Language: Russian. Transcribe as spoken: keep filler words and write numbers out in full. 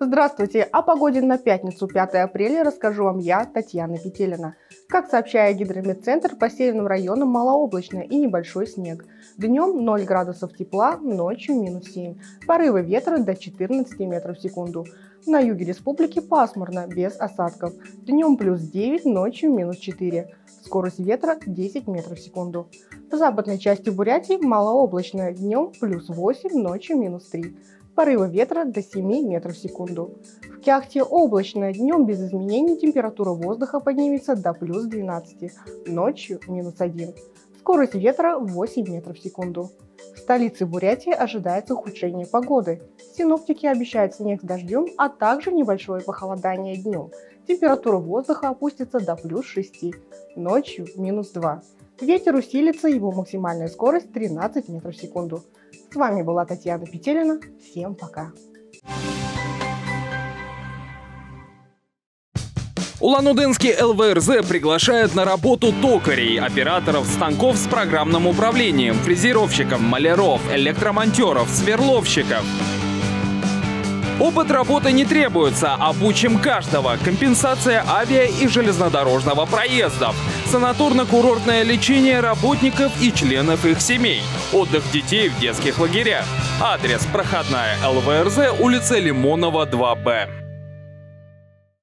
Здравствуйте! О погоде на пятницу, пятое апреля, расскажу вам я, Татьяна Петелина. Как сообщает Гидрометцентр, по северным районам малооблачно и небольшой снег. Днем ноль градусов тепла, ночью минус семь. Порывы ветра до четырнадцати метров в секунду. На юге республики пасмурно, без осадков. Днем плюс девять, ночью минус четыре. Скорость ветра десять метров в секунду. В западной части Бурятии малооблачно, днем плюс восемь, ночью минус три. Порывы ветра до семи метров в секунду. В Кяхте облачно, днем без изменений температура воздуха поднимется до плюс двенадцати, ночью минус один. Скорость ветра восемь метров в секунду. В столице Бурятии ожидается ухудшение погоды. Синоптики обещают снег с дождем, а также небольшое похолодание днем. Температура воздуха опустится до плюс шести, ночью минус два. Ветер усилится, его максимальная скорость тринадцать метров в секунду. С вами была Татьяна Петелина. Всем пока! Улан-Удэнский эл вэ эр зэ приглашает на работу токарей, операторов станков с программным управлением, фрезеровщиков, маляров, электромонтеров, сверловщиков. Опыт работы не требуется, обучим каждого. Компенсация авиа и железнодорожного проездов. Санаторно-курортное лечение работников и членов их семей. Отдых детей в детских лагерях. Адрес: проходная эл вэ эр зэ, улица Лимонова, два бэ.